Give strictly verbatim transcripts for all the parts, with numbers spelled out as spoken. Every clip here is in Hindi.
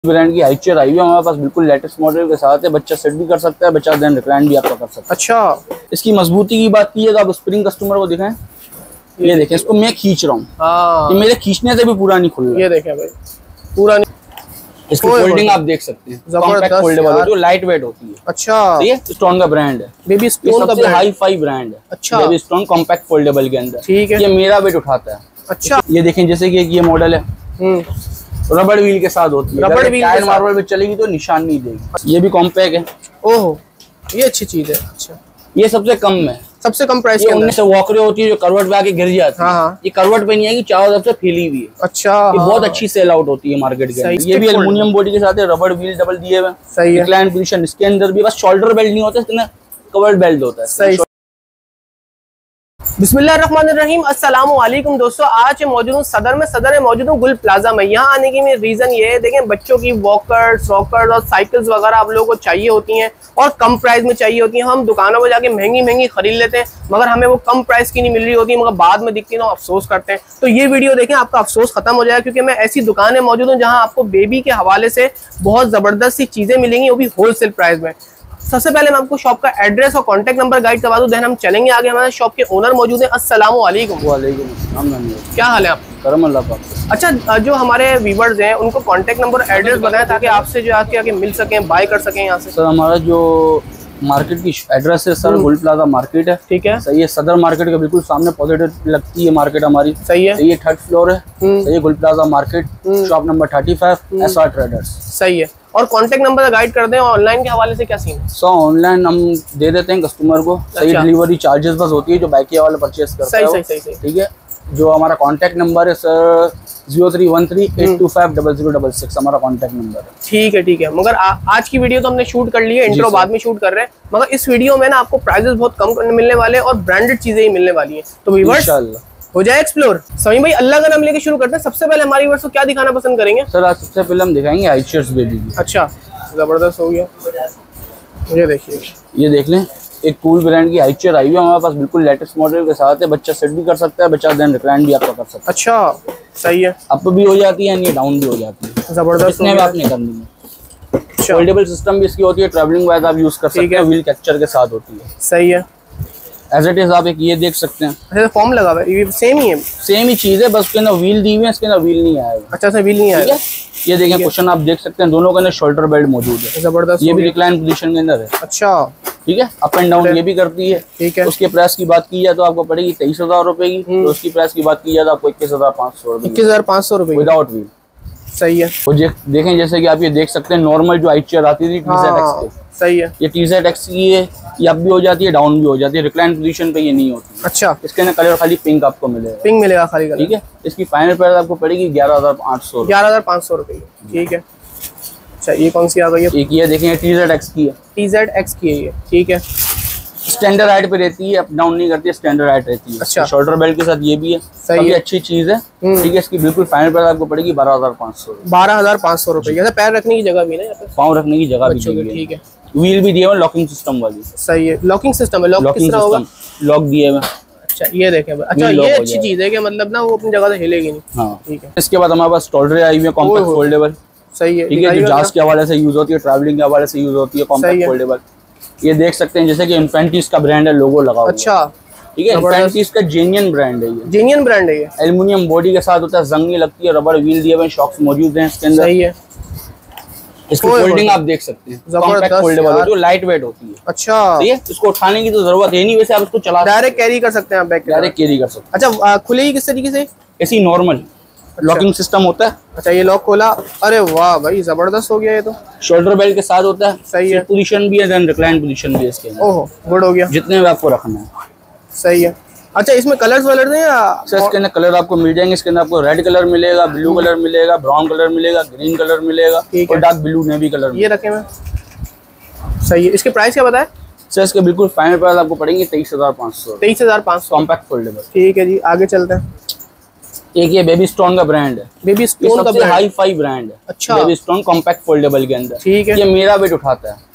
ब्रांड की हाई चेयर आई हुई है हमारे पास, बिल्कुल लेटेस्ट मॉडल के साथ है। बच्चा सेट भी कर सकता है, बच्चा देन रिक्लाइन भी आपका कर सकता है। अच्छा, इसकी मजबूती की बात की है तो आप स्प्रिंग कस्टमर को दिखाएं। ये देखें, इसको मैं खींच रहा हूँ, ये मेरे खींचने से भी पूरा नहीं खुल रहा। ये देखें भाई, पूरा नहीं। इसकी फोल्डिंग आप देख सकते हैं, कॉम्पैक्ट फोल्डेबल है, जो लाइट वेट होती है। अच्छा, ये स्टोन का ब्रांड है, बेबी स्टोन का ब्रांड, हाई फाई ब्रांड है। अच्छा, बेबी स्टोन कॉम्पैक्ट फोल्डेबल के अंदर, ठीक है। ये मेरा वेट उठाता है। अच्छा, ये देखें, जैसे कि ये मॉडल है, रबड़ व्हील के साथ होती है। रबड़ व्हील टायर मार्बल में चलेगी तो निशान नहीं देगी। ये भी कॉम्पैक्ट है। ओहो, ये अच्छी चीज है। अच्छा, ये सबसे कम है, सबसे कम प्राइस के अंदर। से वॉकरे होती है जो करवट पे आके गिर जाती है। हाँ। ये करवट पे नहीं आएगी, चारों तरफ से फैली हुई है। अच्छा, ये हाँ। बहुत अच्छी सेल आउट होती है मार्केट के अंदर। ये भी एल्युमिनियम बॉडी के साथ है, रबड़ व्हील डबल दिए हुए। सही है। रिक्लाइन पोजीशन इसके अंदर भी, बस शोल्डर बेल्ट नहीं होता, इसके अंदर कवर्ड बेल्ट होता है। सही। बिस्मिल्लाहिर्रहमानिर्रहीम, अस्सलामु अलैकुम दोस्तों। आज मौजूद हूँ सदर में, सदर में मौजूद हूँ गुल प्लाजा में। यहाँ आने की मेरी रीजन ये है, देखें बच्चों की वॉकर्स, रॉकर्स और साइकिल्स वगैरह आप लोगों को चाहिए होती हैं और कम प्राइस में चाहिए होती हैं। हम दुकानों पर जाके महंगी महंगी खरीद लेते हैं, मगर हमें वो कम प्राइस की नहीं मिल रही होती, मगर बाद में दिखती है तो अफसोस करते हैं। तो ये वीडियो देखें, आपका अफसोस खत्म हो जाएगा, क्योंकि मैं ऐसी दुकान में मौजूद हूँ जहाँ आपको बेबी के हवाले से बहुत जबरदस्त सी चीजें मिलेंगी, वो भी होलसेल प्राइस में। सबसे पहले मैं आपको शॉप का एड्रेस और कांटेक्ट नंबर गाइड करवा दूं, देन हम चलेंगे आगे। हमारे शॉप के ओनर मौजूद हैं। अस्सलाम वालेकुम। वालेकुम अस्सलाम। क्या हाल है आप? करम अल्लाह पाक। अच्छा, जो हमारे व्यूअर्स हैं उनको कांटेक्ट नंबर एड्रेस बताएं ताकि आपसे जो आके आके मिल सकें, बाय कर सकें यहाँ से। सर हमारा जो मार्केट की एड्रेस है सर, गुल प्लाजा मार्केट है। ठीक है, सही है। सदर मार्केट के बिल्कुल सामने पॉजिटिव लगती है मार्केट हमारी। सही है। ये थर्ड फ्लोर है। सही है, Gul plaza market, shop number thirty five, S R traders. सही है। और कांटेक्ट नंबर गाइड कर दें। ऑनलाइन के हवाले से क्या सीन है? सो ऑनलाइन हम दे देते हैं कस्टमर को। सही, डिलीवरी चार्जेस बस होती है जो बाइक वाले परचेस करता है। सही सही सही। ठीक है। जो हमारा कांटेक्ट नंबर है sir, zero three one three eight two five double zero double six हमारा कांटेक्ट नंबर है। ठीक है ठीक है। मगर आ, आज की वीडियो तो हमने शूट कर ली है, इंट्रो बाद में शूट कर रहे हैं, मगर इस वीडियो में ना आपको प्राइजेस बहुत कम मिलने वाले और ब्रांडेड चीजें ही मिलने वाली है। तो व्यूअर्स हो जाए एक्सप्लोर। सही भाई, अल्लाह का नाम लेके शुरू करते हैं। सबसे पहले हमारी व्यूअर्स को क्या दिखाना पसंद करेंगे? सर आज सबसे पहले हम दिखाएंगे हाई चेयर्स बेबी की। अच्छा, जबरदस्त हो गया। ये देखिए, ये देख लें, एक कूल ब्रांड की हाई चेयर आई हुई है हमारे पास, बिल्कुल लेटेस्ट मॉडल के साथ है। बच्चा सेट भी कर सकता है, बच्चा देन रिक्लाइन भी आपका कर सकता है। अच्छा, सही है। अप भी हो जाती है, ये डाउन भी हो जाती है। जबरदस्त। आपने करनी है। फोल्डेबल सिस्टम भी इसकी होती है, ट्रैवलिंग वाइज आप यूज कर सकते हैं, व्हील कैप्चर के साथ होती है। सही है। एज इट इज आप एक ये देख सकते हैं। अच्छा, फॉर्म लगा हुआ है, ये सेम ही है। सेम ही चीज है, बस उसके अंदर व्हील दी हुई है, इसके अंदर व्हील नहीं आएगा। अच्छा अच्छा, व्हील नहीं आएगा। ये देखें, क्वेश्चन आप देख सकते हैं, दोनों के अंदर शोल्डर बेल्ट मौजूद है। जबरदस्त। ये भी रिक्लाइन पोजीशन के अंदर है। अच्छा, ठीक है। अप एंड डाउन ये भी करती है। ठीक है। उसके प्राइस की बात की जाए तो आपको पड़ेगी तेईस हजार रुपए की, तो उसकी प्राइस की बात की जाए तो आपको इक्कीस हजार पाँच सौ रुपए इक्कीस हजार पाँच सौ रुपए विदाउट व्हील। सही है। वो देखें, जैसे कि आप ये देख सकते हैं, नॉर्मल जो हाई चेयर आती थी टी जेड एक्स पे। सही है। ये टी जेड एक्स की है, ये अप भी हो जाती है, डाउन भी हो जाती है, रिक्लाइन पोजीशन पे ये नहीं होती। अच्छा, इसके अंदर कलर खाली पिंक आपको मिलेगा। पिंक मिलेगा खाली कलर। ठीक है। इसकी फाइनल प्राइस आपको पड़ेगी ग्यारह हजार पाँच सौ ग्यारह हजार पाँच सौ रुपए। ठीक है। अच्छा, ये कौन सी आ गई है? एक ये देखें, टी जेड एक्स की है। टी जेड एक्स की है ये। ठीक है। स्टैंडर्ड हाइट पे रहती है, अप डाउन नहीं करती है, स्टैंडर्ड हाइट रहती है। अच्छा, शोल्डर बेल्ट के साथ ये भी है। सही है, अच्छी चीज है। ठीक है। इसकी बिल्कुल फाइनल प्राइस आपको पड़ेगी बारह हजार पाँच सौ बारह हजार पाँच सौ रुपए। जैसे पैर रखने की जगह भी ना, पाँव रखने की जगह भी। ठीक है। व्हील भी दिए हुए, लॉकिंग सिस्टम वाली। सही है। लॉकिंग सिस्टम है। लॉक किस तरह होगा? लॉक दिए हुए। अच्छा, ये देखें। अच्छा, ये अच्छी चीज है कि मतलब ना वो अपनी जगह से हिलेगी नहीं। हाँ, ठीक है। इसके बाद हमारे पास शोल्डर आई हुई है, कॉम्पैक्ट फोल्डेबल। सही है। ठीक है। जो जास के हवाले से यूज होती है, ट्रैवलिंग के हवाले से यूज होती है, कॉम्पैक्ट फोल्डेबल। ये देख सकते हैं, जैसे कि इन्फेंटिस का ब्रांड है, लोगो लगा हुआ है। अच्छा, ठीक है। इन्फेंटिस का जेन्युइन ब्रांड है ये। जेन्युइन ब्रांड है ये। एल्युमिनियम बॉडी के साथ होता है, जंग नहीं लगती है, रबड़ व्हील दिए हुए, शॉक्स मौजूद हैं इसके अंदर। सही है। इसकी फोल्डिंग आप देख सकते हैं, कॉम्पैक्ट फोल्डेबल है, जो लाइट वेट होती है। अच्छा, सही है। इसको उठाने की तो जरूरत है नहीं, वैसे आप इसको चला डायरेक्ट कैरी कर सकते हैं, बैक डायरेक्ट कैरी कर सकते हैं। अच्छा, खुलेगी किस तरीके से? ऐसी नॉर्मल लॉकिंग सिस्टम होता है। अच्छा, ये लॉक खोला। अरे वाह भाई, जबरदस्त हो गया ये तो। शोल्डर बेल्ट के साथ होता है। सही है। पोजीशन भी है, देन रिक्लाइन पोजीशन भी है इसके अंदर। ओहो, गुड हो गया। जितने भी आपको रखना है। सही है। अच्छा, इसमें कलर्स वलर हैं या? सर, इसके अंदर कलर आपको मिल जाएंगे। इसके अंदर आपको रेड कलर मिलेगा, ब्लू कलर मिलेगा, ब्राउन कलर मिलेगा, ग्रीन कलर मिलेगा और डार्क ब्लू नेवी कलर। ये रखे हुए। सही है। इसके प्राइस क्या बताए? सर, इसके बिल्कुल फाइनल प्राइस आपको पड़ेंगे तेईस हजार पाँच सौ तेईस हजार पाँच सौ कॉम्पैक्ट फोल्डेबल। ठीक है जी, आगे चलते हैं। एक ये बेबी स्टोन का ब्रांड है। बेबी स्टोन का हाई फाई ब्रांड है। अच्छा, बेबी स्टोन कॉम्पैक्ट फोल्डेबल के अंदर। ठीक है। ये मेरा वेट उठाता है।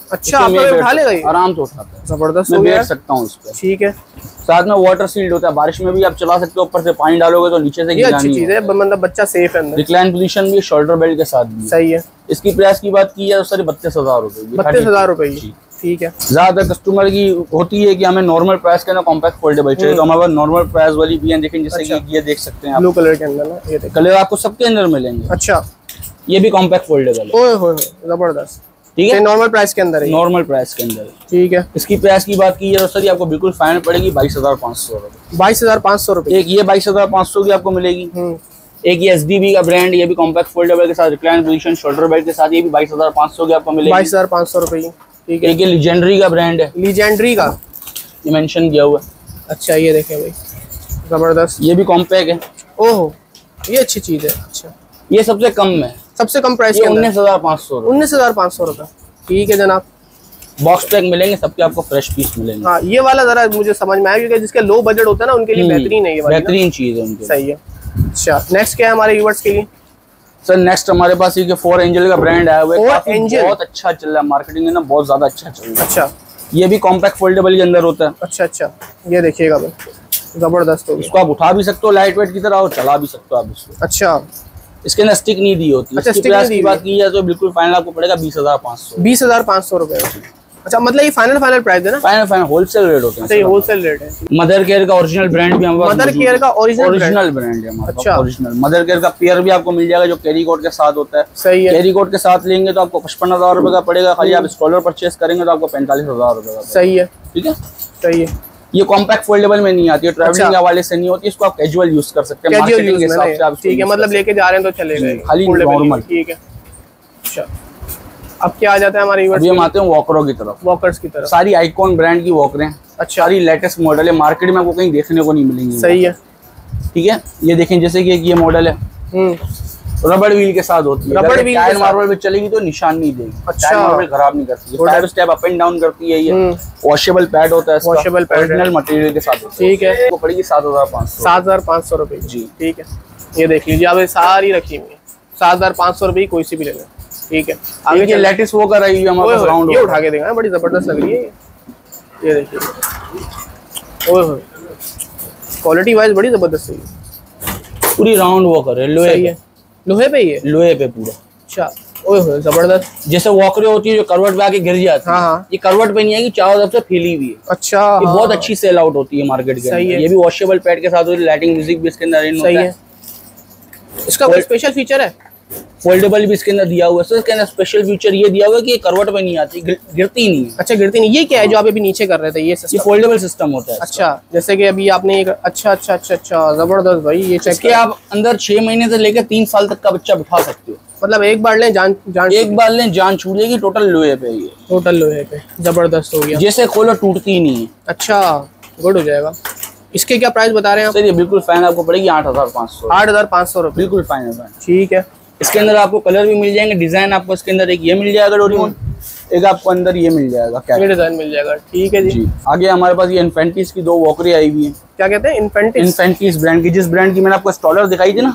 अच्छा, आप उठा लेगा ये? आराम से उठाता है, जबरदस्त, मैं बैठ सकता हूँ उस पर। ठीक है, साथ में वाटर सील्ड होता है, बारिश में भी आप चला सकते हो, ऊपर से पानी डालोगे तो नीचे से ये अच्छी चीज है, मतलब बच्चा सेफ है अंदर। रिक्लाइन पोजीशन भी, शोल्डर बेल्ट के साथ भी। सही है। इसकी प्राइस की बात की है तो सर बत्तीस हजार रुपए बत्तीस हजार रुपए की। ठीक है। ज्यादातर कस्टमर की होती है कि हमें नॉर्मल प्राइस के अंदर कॉम्पैक्ट फोल्डेबल चाहिए, तो हमारे पास नॉर्मल प्राइस वाली भी है, देखें जैसे अच्छा। कि ये देख सकते हैं ब्लू कलर के अंदर ना, ये कलर आपको सबके अंदर मिलेंगे। अच्छा, ये भी कॉम्पैक्ट फोल्डेबल है। ओए होए जबरदस्त। ठीक है, नॉर्मल प्राइस के अंदर है, नॉर्मल प्राइस के अंदर। ठीक है। इसकी प्राइस की बात की है तो सर ये आपको बिल्कुल फाइनल पड़ेगी बाईस हजार पाँच सौ रुपए। बाईस हजार पाँच सौ रुपए। एक ये बाईस हजार पाँच सौ की आपको मिलेगी, एक ये एसडीबी का ब्रांड, ये भी कॉम्पैक्ट फोल्डेबल के साथ, रिक्लाइन पोजीशन, शोल्डर बेल्ट के साथ, ये भी बाईस हजार पाँच सौ की आपको मिलेगी। बाईस हजार पाँच सौ रुपए की। ठीक है। एक ये लीजेंडरी का ब्रांड है, लीजेंडरी का ये मेंशन किया हुआ है। अच्छा, ये देखें भाई, जबरदस्त, ये भी कॉम्पैक्ट है। ओहो, ये अच्छी चीज है। अच्छा, ये सबसे कम है, सबसे कम प्राइस ये उन्नीस हजार पाँच सौ उन्नीस हजार पाँच सौ रुपए। ठीक है जनाब। बॉक्स पैक मिलेंगे सबके, आपको फ्रेश पीस मिलेंगे। हाँ, ये वाला जरा मुझे समझ में आया, क्योंकि जिसके लो बजट होता है ना उनके लिए बेहतरीन है, ये वाली बेहतरीन चीज है उनके। सही है। अच्छा, नेक्स्ट क्या है हमारे व्यूअर्स के लिए? सर नेक्स्ट हमारे पास ये फोर एंजल का ब्रांड आया हुआ है, बहुत अच्छा चल रहा है, मार्केटिंग में ना बहुत ज्यादा अच्छा चल रहा है। अच्छा, ये भी कॉम्पैक्ट फोल्डेबल के अंदर होता है। अच्छा अच्छा, ये देखिएगा भाई, जबरदस्त हो। इसको आप उठा भी सकते हो लाइट वेट की तरह और चला भी सकते हो आप इसको। अच्छा, इसके अंदर स्टिक नहीं दी होती। अच्छा, इसकी प्राइस की बात की जाए तो बिल्कुल फाइनल आपको पड़ेगा बीस हजार पाँच सौ। बीस हजार पाँच सौ रुपए। अच्छा, मतलब ये फाइनल फाइनल प्राइस है ना? फाइनल फाइनल होलसेल रेट होते हैं। सही, होलसेल रेट है। मदर केयर का ओरिजिनल ब्रांड भी हमारे पास, मदर केयर का ओरिजिनल ओरिजिनल ब्रांड है हमारे पास। अच्छा, ओरिजिनल मदर केयर का पेयर भी आपको मिल जाएगा जो कैरी कोट के साथ होता है। सही है। कैरी कोट के साथ लेंगे तो आपको पचपन हजार रुपए का पड़ेगा, खाली आप स्टॉलर परचेस करेंगे तो आपको पैंतालीस हजार रुपए का। सही है। ठीक है, सही है। ये कॉम्पैक्ट फोल्डेबल में नहीं आती है, ट्रैवलिंग के हवाले से नहीं होती, इसको आप कैजुअल यूज कर सकते हैं, मार्केटिंग के हिसाब से आप। ठीक है, मतलब लेके जा रहे हैं तो चलेगा, खाली नॉर्मल। ठीक है। अच्छा, अब क्या आ जाता है हमारे व्यूअर्स? अभी हम आते हैं वॉकरों की तरफ। वॉकर्स की तरफ सारी आइकॉन ब्रांड की वॉकरें। अच्छा, सारी लेटेस्ट मॉडल है, मार्केट में आपको कहीं देखने को नहीं मिलेंगी। सही है। ठीक है, ये देखें जैसे कि ये मॉडल है, रबड़ व्हील के साथ होती है। रबड़ व्हील टायर मार्बल पे चलेगी तो निशान नहीं देगी। अच्छा, टायर मार्बल खराब नहीं करती है, five step up and down करती है। ये वॉशेबल पैड होता है, वॉशेबल पैड ओरिजिनल मटेरियल के साथ होता है। ठीक है, वो पड़ेगी सात हजार पाँच सौ। सात हजार पाँच सौ रुपए जी। ठीक है, ये देख लीजिए आप, सारी रखी हुई है, सात हजार पाँच सौ रुपए कोई सी भी ले लें। ठीक है, आगे ये लेटेस्ट वो कर रही है हमारे राउंड, ये उठा के देगा, बड़ी जबरदस्त लग रही है ये देखिए। ओए होए, क्वालिटी वाइज बड़ी जबरदस्त है, पूरी राउंड वॉकर है, लोहे है, लोहे पे ही है, लोहे पे पूरा। अच्छा, ओए होए जबरदस्त। जैसे वॉकरे होती है जो करवट पे आके गिर जाती है, हाँ, ये करवट पे नहीं आएगी, चारों तरफ से फैली हुई है। अच्छा, ये बहुत अच्छी सेल आउट होती है मार्केट के अंदर। ये भी वॉशेबल पैड के साथ होती है, लाइटिंग म्यूजिक भी इसके अंदर इन होता है। इसका कोई स्पेशल फीचर है? फोल्डेबल भी इसके अंदर दिया हुआ है। इसके अंदर स्पेशल फीचर ये दिया हुआ है कि ये करवट पे नहीं आती, गिरती नहीं है। अच्छा, गिरती नहीं। ये क्या है जो आप अभी नीचे कर रहे थे? ये ये फोल्डेबल सिस्टम होता है। अच्छा, जैसे कि अभी आपने एक, अच्छा अच्छा अच्छा अच्छा, जबरदस्त भाई। ये चेक के आप अंदर छह महीने से लेकर तीन साल तक का बच्चा बिठा सकते हो। मतलब एक बार लें जान जान एक बार लें जान छूटेगी। टोटल लोहे पे, ये टोटल लोहे पे, जबरदस्त हो गया। जैसे खोलो टूटती ही नहीं है। अच्छा, गुड हो जाएगा। इसके क्या प्राइस बता रहे हैं आप? सर ये बिल्कुल फाइनल आपको पड़ेगी आठ हजार पाँच सौ। आठ हजार पाँच सौ रुपये बिल्कुल फाइनल। ठीक है, इसके अंदर आपको कलर भी मिल जाएंगे, डिजाइन आपको इसके अंदर एक ये मिल जाएगा डोरेमोन, एक आपको अंदर ये मिल जाएगा, क्या डिजाइन मिल जाएगा। ठीक है जी, जी। आगे हमारे पास ये इन्फेंटिस की दो वॉकरी आई हुई है। क्या कहते हैं? इन्फेंटिस। इन्फेंटिस ब्रांड की, जिस ब्रांड की मैंने आपको स्टॉलर दिखाई थी ना,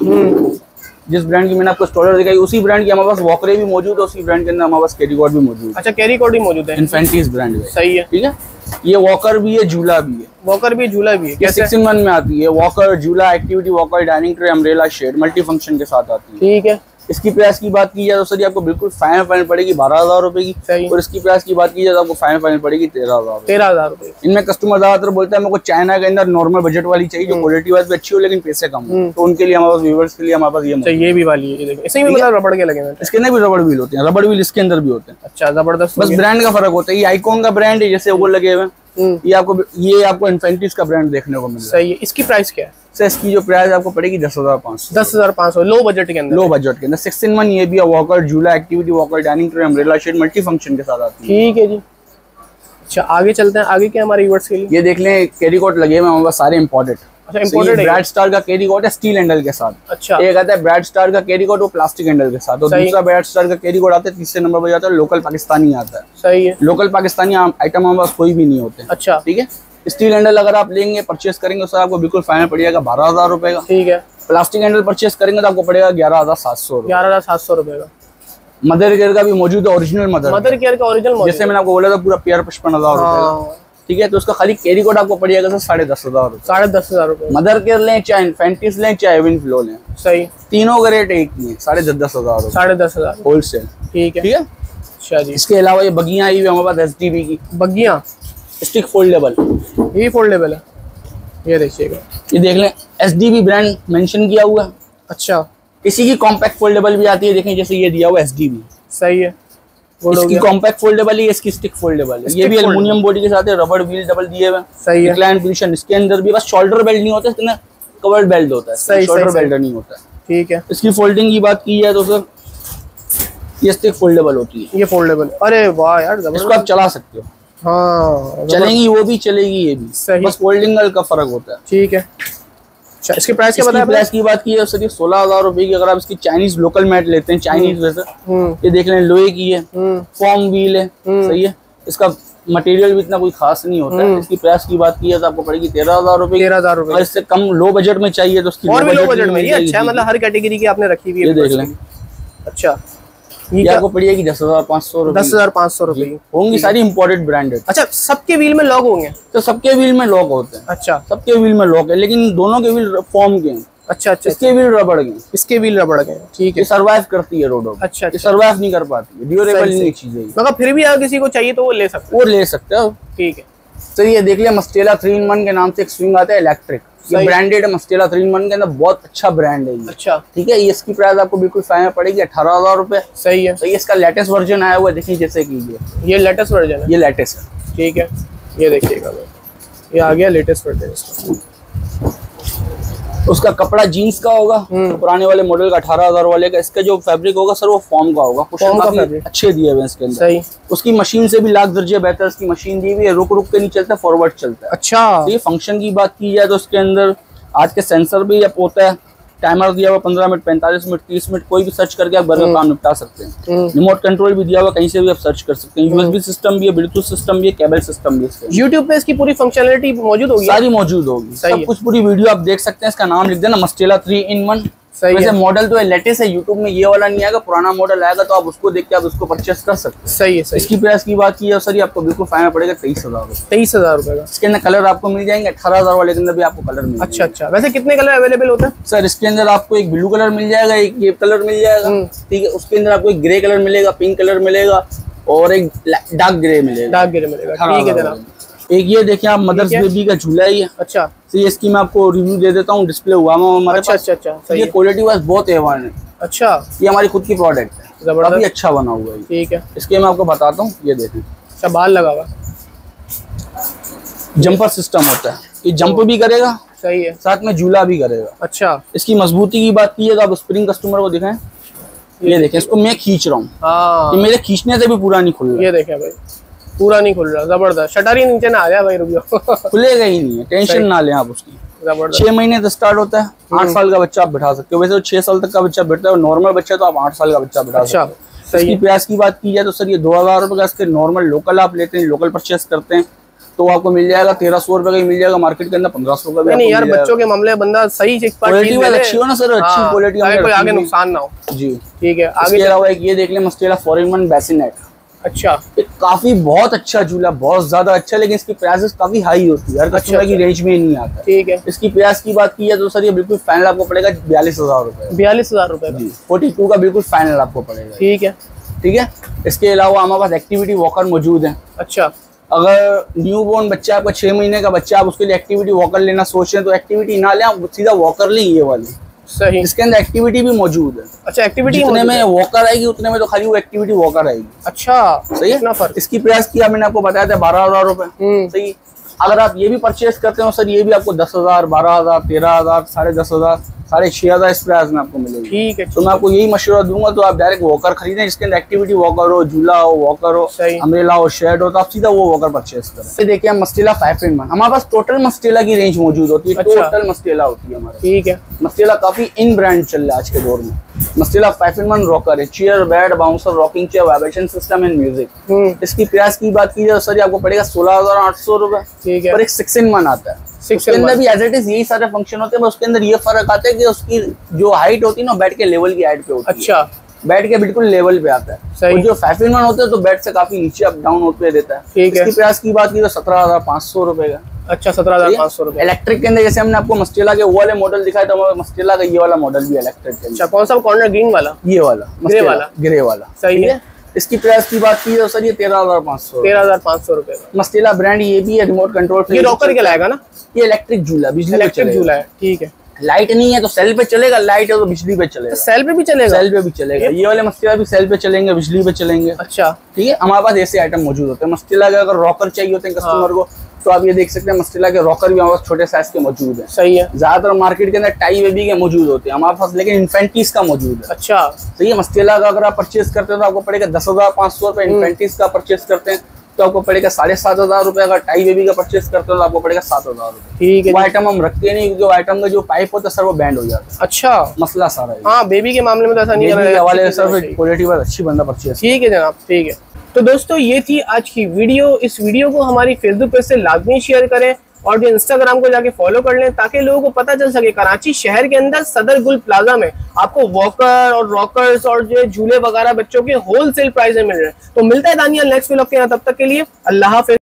जिस ब्रांड की मैंने आपको स्टॉलर दिखाई, उसी ब्रांड की हमारे पास वॉकरे भी मौजूद है, उसी ब्रांड के अंदर हमारे पास कैरी कोट भी मौजूद है। अच्छा, कैरी कोट भी मौजूद है इन्फेंटिस ब्रांड में। सही है, ठीक है। ये वॉकर भी है, झूला भी है। वॉकर भी, झूला भी है। क्या सिक्स इन वन में आती है? वॉकर, झूला, activity walker, dining tray, umbrella shade, multi function के साथ आती है। ठीक है। इसकी प्राइस की बात की जाए तो सर आपको बिल्कुल फाइनल फाइनल पड़ेगी बारह हजार रुपए की। सही। और इसकी प्राइस की बात की जाए तो आपको फाइनल फाइनल पड़ेगी तेरह हजार तेरह हजार रुपए। इनमें कस्टमर ज्यादातर बोलता है मेरे को चाइना के अंदर नॉर्मल बजट वाली चाहिए जो क्वालिटी वाइज भी अच्छी हो लेकिन पैसे कम हो, तो उनके लिए हमारे पास व्यूअर्स के लिए हमारे पास ये ये भी वाली है। इसमें भी मतलब रबड़ के लगे हैं, इसके अंदर भी रबड़ व्हील होते हैं, रबड़ व्हील इसके अंदर भी होते हैं। अच्छा, जबरदस्त। बस ब्रांड का फर्क होता है। ये आइकॉन का ब्रांड है जैसे वो लगे हुए, ये आपको ये आपको इन्फेंटिस का ब्रांड देखने को मिल रहा है। सही है। इसकी प्राइस क्या है? सर इसकी जो प्राइस आपको पड़ेगी दस हजार पाँच सौ। दस हजार पाँच सौ लो बजट के अंदर। लो बजट के अंदर सिक्स इन वन ये भी है, वॉकर, झूला, activity walker, dining tray, umbrella shade, multi function के साथ आती है। ठीक है जी। अच्छा, आगे चलते हैं। आगे क्या हमारे व्यूअर्स के लिए? ये देख लें, कैरी कोट लगे हुए हमारे पास सारे इंपोर्टेड। अच्छा, इंपोर्टेड है। ब्रैड स्टार का कैरी कोट है स्टील हैंडल के साथ। अच्छा। एक आता है ब्रैड स्टार का कैरी कोट, वो प्लास्टिक हैंडल के साथ। और दूसरा ब्रैड स्टार का कैरी कोट आता है तीसरे नंबर पर जाता है, लोकल पाकिस्तानी आता है। सही है। लोकल पाकिस्तानी आइटम हमारे पास कोई भी नहीं होते। अच्छा, ठीक है। स्टील हैंडल अगर आप लेंगे, परचेस करेंगे तो आपको बिल्कुल फाइनल पड़ जाएगा बारह हजार रुपए का। ठीक है। प्लास्टिक हैंडल परचेस करेंगे तो आपको पड़ेगा ग्यारह हजार सात सौ ग्यारह हजार सात सौ रुपए का। मदर केयर का भी मौजूद है, ओरिजिनल मदर मदर केयर का ओरिजिनल, जैसे मैंने आपको बोला था पूरा पेयर पचपन हजार, ठीक है। तो उसका खाली कैरी कोड आपको पड़ेगा सर साढ़े दस हजार साढ़े दस हजार रुपए। मदर केयर लें चाहे इन्फेंटिस लें चाहे एविन फ्लो लें, सही, तीनों का रेट एक ही है, साढ़े दस दस हजार साढ़े दस हजार होलसेल, ठीक है, ठीक है। अच्छा जी। इसके अलावा ये बगियां आई हुई हमारे पास एस डी बी की बगियां, स्टिक फोल्डेबल, ये फोल्डेबल है, ये देखिएगा, ये देख लें S D B brand mention किया हुआ है। अच्छा, किसी की कॉम्पैक्ट फोल्डेबल भी आती है, देखें जैसे ये दिया हुआ एस डी बी, सही है, इसकी कॉम्पैक्ट फोल्डेबल है, इसकी स्टिक फोल्डेबल है, ये भी एल्युमिनियम बॉडी के साथ है, रबड़ व्हील डबल दिए हुए, सही है। रिक्लाइन पोजीशन, इसके अंदर भी बस शोल्डर बेल्ट नहीं होता, इसके अंदर कवर्ड बेल्ट होता है, सही, शोल्डर बेल्ट नहीं होता है, ठीक है। इसकी फोल्डिंग की बात की जाए तो सर ये स्टिक फोल्डेबल होती है, ये फोल्डेबल, अरे वाह यार, इसको आप चला सकते हो, हाँ चलेंगी वो भी चलेगी ये भी, सही, बस फोल्डिंग का फर्क होता है, ठीक है। अच्छा, इसके प्राइस क्या बताया? प्राइस की बात की है सर ये सोलह हजार रुपए की। अगर आप इसकी चाइनीज लोकल मैट लेते हैं, चाइनीज वैसे ये देख लें लोहे की है, फॉर्म व्हील है, सही है, इसका मटेरियल भी इतना कोई खास नहीं होता है। इसकी प्राइस की बात की है तो आपको पड़ेगी तेरह हजार रुपए, तेरह हजार रुपए। और इससे कम लो बजट में चाहिए तो उसकी और भी लो बजट में, ये अच्छा है, मतलब हर कैटेगरी की आपने रखी हुई है, ये देख लें। अच्छा, ये आपको पड़ेगी दस हजार पाँच सौ रुपए, दस हजार पाँच सौ रुपए होंगी, सारी इम्पोर्टेड ब्रांडेड। अच्छा, सबके व्हील में लॉक होंगे? तो सबके व्हील में लॉक होते हैं। अच्छा, सबके व्हील में लॉक है, लेकिन दोनों के व्हील फॉर्म के हैं। अच्छा अच्छा, इसके व्हील रबड़ के, इसके व्हील रबड़ के, ठीक है। सर्वाइव करती है रोडों पे। अच्छा, सर्वाइव नहीं कर पाती है, ड्यूरेबल नहीं चीज है, मगर फिर भी अगर किसी को चाहिए तो वो ले सकते वो ले सकते हो, ठीक है। तो ये देख लिया मस्टेला थ्री इन वन के नाम से एक स्विंग आता है इलेक्ट्रिक, ये ब्रांडेड है मस्टेला थ्री इन वन के अंदर, बहुत अच्छा ब्रांड है ये। अच्छा, ठीक है। ये इसकी प्राइस आपको बिल्कुल फाइनल पड़ेगी अठारह हजार रुपए, सही है। तो ये इसका लेटेस्ट वर्जन आया हुआ है, देखिए जैसे कि ये ये लेटेस्ट वर्जन है, ये लेटेस्ट है, ठीक है। ये देखिएगा, ये आ गया लेटेस्ट वर्जन इसका। उसका कपड़ा जीन्स का होगा, पुराने वाले मॉडल का अठारह हजार वाले का। इसका जो फैब्रिक होगा सर वो फॉर्म का होगा, कुछ अच्छे दिए हुए इसके अंदर, सही। उसकी मशीन से भी लाख दर्जे बेहतर इसकी मशीन दी हुई है, रुक रुक के नहीं चलता, फॉरवर्ड चलता है। अच्छा, तो ये फंक्शन की बात की जाए तो इसके अंदर आज के सेंसर भी अब होता है, टाइमर दिया हुआ पंद्रह मिनट, पैंतालीस मिनट, तीस मिनट, कोई भी सर्च करके आप घर का काम निपटा सकते हैं। रिमोट कंट्रोल भी दिया हुआ, कहीं से भी आप सर्च कर सकते हैं। यूएसबी सिस्टम भी है, ब्लूटूथ सिस्टम भी है, केबल सिस्टम भी है। यूट्यूब पे इसकी पूरी फंक्शनलिटी मौजूद होगी, सारी मौजूद होगी, सब कुछ पूरी वीडियो आप देख सकते हैं। इसका नाम लिख देना मस्टेला थ्री इन वन। वैसे मॉडल तो लेटेस्ट है, यूट्यूब में ये वाला नहीं आएगा, पुराना मॉडल आएगा तो आप उसको देख के आप उसको परचेस कर सकते हैं। सही है, सही। इसकी प्राइस की बात की है सर, ये आपको बिल्कुल फाइनल पड़ेगा तेईस हजार रुपए, तेईस हजार रुपए का। इसके अंदर कलर आपको मिल जाएंगे, अठारह हजार वाले के अंदर भी आपको कलर मिल। अच्छा अच्छा, वैसे कितने कलर अवेलेबल होते हैं सर? इसके अंदर आपको एक ब्लू कलर मिल जाएगा, एक ये कलर मिल जाएगा, ठीक है। उसके अंदर आपको एक ग्रे कलर मिलेगा, पिंक कलर मिलेगा और एक डार्क ग्रे मिलेगा, डार्क ग्रे मिलेगा, ठीक है जनाब। एक ये देखिए आप मदर्स बेबी का झूला है ये। अच्छा, तो ये इसकी मैं आपको रिव्यू दे देता हूँ, डिस्प्ले हुआ हमारे पास। अच्छा अच्छा, अच्छा, ये क्वालिटी वाइज बहुत ए वन है। अच्छा, ये हमारी खुद की प्रोडक्ट है, काफी अच्छा बना हुआ है, ठीक है। इसके मैं आपको बताता हूँ, ये देखें। अच्छा, बाल लगा हुआ, जंपर सिस्टम होता है, ये जंप भी करेगा, सही है, साथ में झूला भी करेगा। अच्छा, इसकी मजबूती की बात की है तो आप स्प्रिंग कस्टमर को दिखाएं, ये देखें, इसको मैं खींच रहा हूँ, ये मेरे खींचने से भी पूरा नहीं खुल रहा, ये देखें भाई, पूरा नहीं खुल रहा, जबरदस्त। शटर ही नीचे ना आ जाए भाई, रुक जाओ, खुलेगा ही नहीं है, टेंशन ना लें आप उसकी। छह महीने तक स्टार्ट होता है, आठ साल का बच्चा आप बैठा सकते हो। वैसे तो छह साल तक का बच्चा बैठता है, नॉर्मल बच्चा तो आप आठ साल का बच्चा बैठा सकते हो। इसकी प्राइस की बात की जाए तो सर ये दो हजार रुपए का, इसके नॉर्मल लोकल आप लेते हैं, लोकल परचेस करते हैं तो आपको मिल जाएगा तेरह सौ रुपए का ही मिल जाएगा, मार्केट के अंदर पंद्रह सौ का। नहीं यार, बच्चों के मामले बंदा सही क्वालिटी अच्छी हो ना सर, अच्छी क्वालिटी, कोई आगे नुकसान ना हो जी, ठीक है। आगे अलावा एक ये देख ले Mastela four in one bassinet. अच्छा, ये काफी बहुत अच्छा झूला, बहुत ज्यादा अच्छा, लेकिन इसकी प्राइसेस काफी हाई होती है, हर कस्टमर की रेंज में नहीं आता, ठीक है। इसकी प्राइस की बात की है तो सर ये बिल्कुल फाइनल आपको पड़ेगा बयालीस हजार रुपए, बयालीस हजार रुपए का, फोर्टी टू का बिल्कुल फाइनल आपको पड़ेगा, ठीक है, ठीक है। इसके अलावा हमारे पास एक्टिविटी वॉकर मौजूद है। अच्छा, अगर न्यू बोर्न बच्चा आपका छह महीने का बच्चा, आप उसके लिए एक्टिविटी वॉकर लेना सोच रहे हैं तो एक्टिविटी ना लें, आप सीधा वॉकर लें ये वाली, सही। इसके अंदर एक्टिविटी भी मौजूद है। अच्छा, एक्टिविटी जितने में वॉकर आएगी उतने में तो खाली वो एक्टिविटी वॉकर आएगी। अच्छा, सही है। इसकी प्राइस किया मैंने आपको बताया था बारह हजार रुपए, सही। अगर आप ये भी परचेज करते हो सर, ये भी आपको दस हजार, बारह हजार, तेरह हजार, साढ़े दस हजार, साढ़े छह हजार इस प्राइस में आपको मिलेगी, ठीक है। तो मैं आपको यही मशवरा दूंगा, तो आप डायरेक्ट वॉकर खरीदें जिसके अंदर एक्टिविटी वॉकर हो, झूला हो, वॉकर हो, अम्ब्रेला हो, शेड हो, तो आप सीधा वो वॉकर परचेज करें। देखिए हम मस्टेला फाइव इन वन, हमारे पास टोटल मस्टेला की रेंज मौजूद होती है, टोटल मस्टेला होती है हमारे, ठीक है। मस्टेला काफी इन ब्रांड चल रहा है आज के दौर में। Mastela five in one rocker है, chair, bed, bouncer, rocking chair, vibration system and music. इसकी प्राइस की बात की जाए सर आपको पड़ेगा सोलह हजार आठ सौ रुपए, ठीक है। और एक सिक्स इन वन आता है, सिक्स के अंदर भी एज इट इज यही सारे फंक्शन होते हैं, उसके अंदर ये फर्क आता है कि उसकी जो हाइट होती है ना बेड के लेवल की हाइट पे होती है। अच्छा, बैठ के बिल्कुल लेवल पे आता है। सही। और जो फाइव इन वन होते हैं तो बैठ से काफी नीचे अप डाउन होते देता है। ठीक है। इसकी प्राइस की बात की तो सत्रह हजार पाँच सौ रुपए का। अच्छा, सत्रह हजार पाँच सौ रुपए। इलेक्ट्रिक के अंदर जैसे हमने आपको मस्टेला के वो वाले मॉडल दिखाया था, हमारे मस्टेला का ये वाला मॉडल भी इलेक्ट्रिक के अंदर। कौन सा कॉर्नर ग्रीन वाला? ये वाला ग्रे वाला। ग्रे वाला। सही है। इसकी प्राइस की बात की तो सर ये तेरह हजार पाँच सौ तेरह हजार पाँच सौ रुपए का। मस्टेला ब्रांड ये भी है, रिमोट कंट्रोल। ये रॉकर के लाएगा ना? ये इलेक्ट्रिक झूला, बिजली इलेक्ट्रिक झूला है। ठीक है। लाइट नहीं है तो सेल पे चलेगा, लाइट है तो बिजली पे चलेगा। सेल पे भी चलेगा? सेल पे भी चलेगा। ये वाले मस्टेला भी सेल पे चलेंगे, बिजली पे चलेंगे। अच्छा, ठीक है। हमारे पास ऐसे आइटम मौजूद होते हैं। मस्टेला के अगर रॉकर चाहिए होते हैं कस्टमर को तो आप ये देख सकते हैं, मस्टेला के रॉकर भी हमारे पास छोटे साइज के मौजूद है। सही है। ज्यादातर मार्केट के अंदर टाई बेबी के मौजूद होते हैं हमारे पास, लेकिन इन्फेंटीज का मौजूद है। अच्छा। सही है। मस्टेला का अगर आप परचेज करते हो तो आपको पड़ेगा दस हजार पाँच सौ रुपए। इन्फेंटीज का परचेज करते हैं तो आपको पड़ेगा साढ़े सात हजार रुपए। अगर टाई बेबी का परचेज करते हो तो आपको पड़ेगा सात हजार रुपए। ठीक है। वो आइटम हम रखते नहीं क्योंकि आइटम का जो पाइप होता है सर वो बैंड हो जाता है। अच्छा, मसला सारा है। हाँ, बेबी के मामले में तो ऐसा नहीं है हवाले सर क्वालिटी बहुत अच्छी बंदा परचेज। ठीक है जनाब, ठीक है। तो दोस्तों ये थी आज की वीडियो। इस वीडियो को हमारी फेसबुक पेज से लाजमी शेयर करें और जो इंस्टाग्राम को जाके फॉलो कर लें ताकि लोगों को पता चल सके कराची शहर के अंदर सदर गुल प्लाजा में आपको वॉकर और रॉकर्स और जो झूले वगैरह बच्चों के होलसेल प्राइस में मिल रहे हैं। तो मिलता है दानियल नेक्स्ट व्लॉग के यहाँ, तब तक के लिए अल्लाह हाफिज।